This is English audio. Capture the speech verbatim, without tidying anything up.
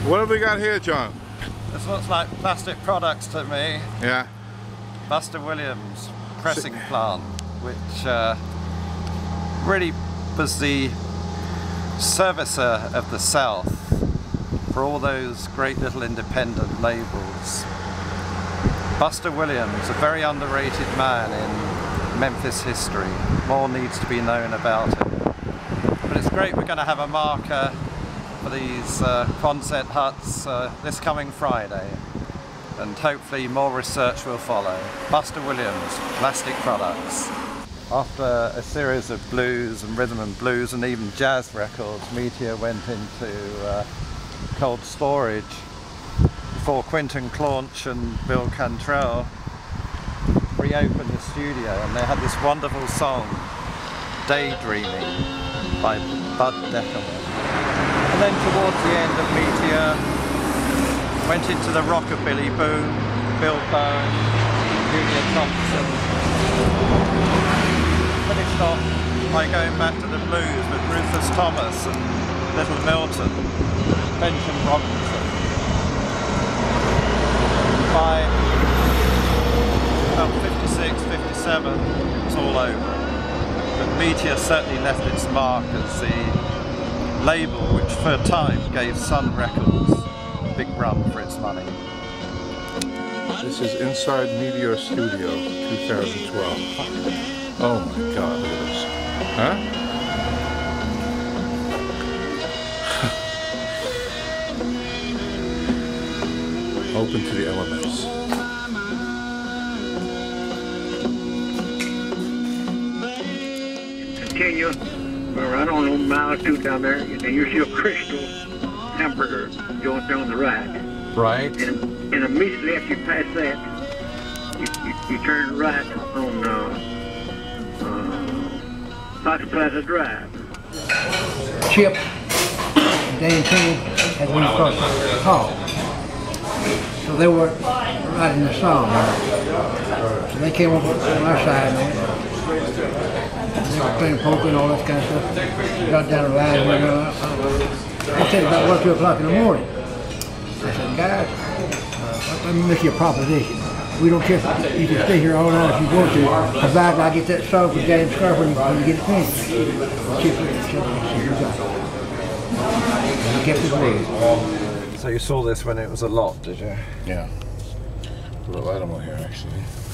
What have we got here, John? This looks like plastic products to me. Yeah. Buster Williams pressing plant, which uh, really was the servicer of the South for all those great little independent labels. Buster Williams, a very underrated man in Memphis history. More needs to be known about him. But it's great we're going to have a marker for these uh, Quonset huts uh, this coming Friday. And hopefully more research will follow. Buster Williams, plastic products. After a series of blues and rhythm and blues and even jazz records, Meteor went into uh, cold storage before Quinton Claunch and Bill Cantrell reopened the studio, and they had this wonderful song, Daydreaming, by Bud Deckerman. And then towards the end of Meteor, went into the rockabilly boom, Bill Bowen, Junior Thompson. Finished off by going back to the blues with Rufus Thomas and Little Milton, Benjamin Robinson. By about fifty-six, fifty-seven, it's all over. But Meteor certainly left its mark as the label which for a time gave Sun Records a big run for its money. This is inside Meteor Studio, two thousand twelve. Oh my God, look at this. Huh? Open to the elements. Continue for I don't know, a mile or two down there, and you see a Crystal hamburger going there on the right. Right. And, and immediately after you pass that, you, you, you turn right on uh, uh, Fox Plaza Drive. Chip and Dan King had one across the hall. So they were writing the song. So they came up on our side, man. They were playing poker and all that kind of stuff. Got down the line and went out. I said about one, two o'clock in the morning. I said, guys, uh, let me make you a proposition. We don't care if you can stay here all night if you want to, provided I get that song for James Scarf when you, when you get it finished. Chip said, you got it. And he kept his word. So you saw this when it was a lot, did you? Yeah. A little animal here, actually.